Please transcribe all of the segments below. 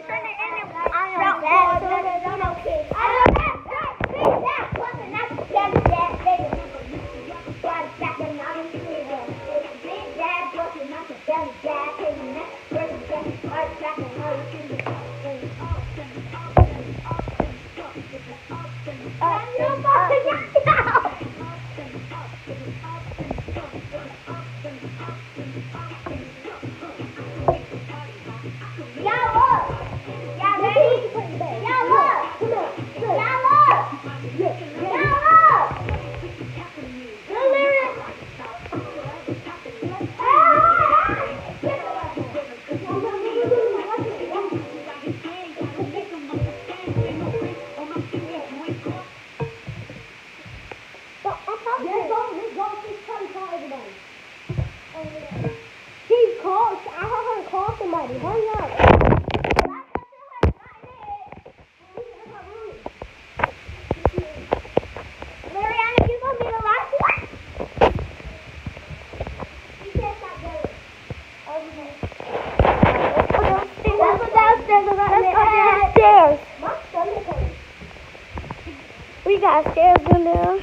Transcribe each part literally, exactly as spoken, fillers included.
turn it into I know that. So that you know, kids. I know that. That. That. Wasn't that that that baby? Got back and now you see it. Big dad wasn't not the belly dad. Taking that person back, heart back and now you see it. Uh, you fucking out. Somebody, hurry up. Mariana, you gonna be the last one? You can't stop doing it. Okay. Let's go downstairs. Let's go downstairs. My stomach hurts. We got stairs in there.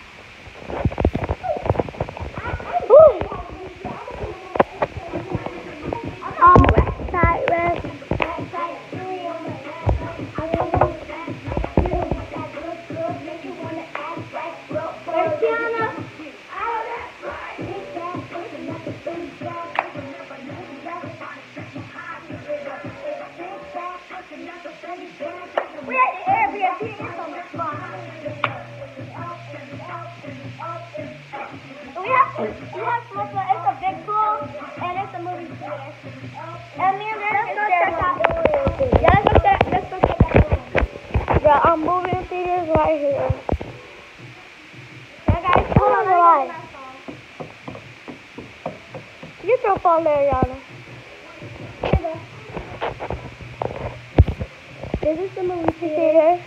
I'm moving theaters right here. Yeah, guys, hold on the line. Get your phone there, Yana. This is the movie theater.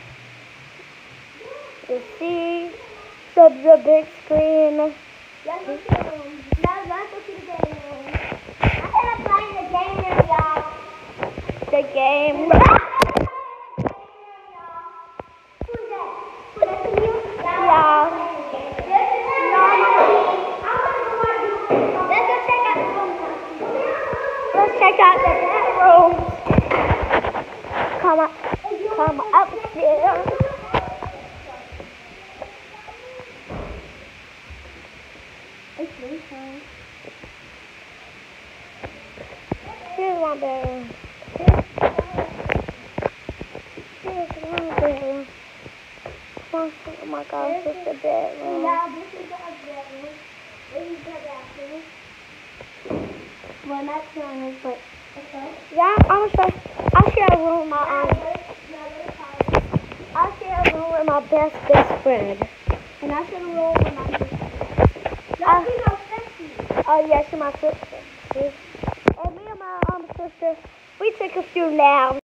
You see the, the big screen. Let's go to the room. Now let's go to the game room. I'm gonna play the game room, y'all. The game room. Check out the bedroom. Come up, come upstairs. It's really fun. Here's one bedroom. Here's one bedroom. Oh my gosh, this is the bedroom. Yeah, this is the bedroom. This is the bathroom. Well, not trying, but okay. Yeah, I'm gonna share. I'll share a room with my um. I'll share a room with my best best friend. And I share a room with my sister. Y'all see no sexy. Oh yeah, she's my sister. And me and my um sister, we took a few naps.